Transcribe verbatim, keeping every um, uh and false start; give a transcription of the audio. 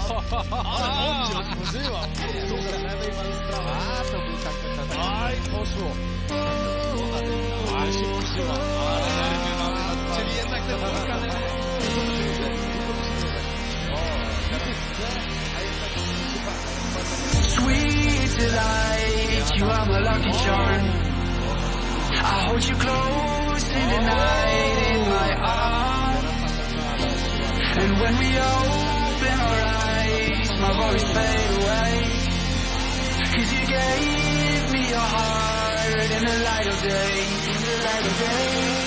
Ale on się otworzyła. Z lewej balustrady. A, to był tak, tak, tak. Aj, poszło. Ale się puszyła. Czyli jednak ten wulkan... Sweet delight, you are my lucky charm. I hold you close in the night in my arms. And when we open our eyes, my worries fade away. Cause you gave me your heart in the light of day, in the light of day.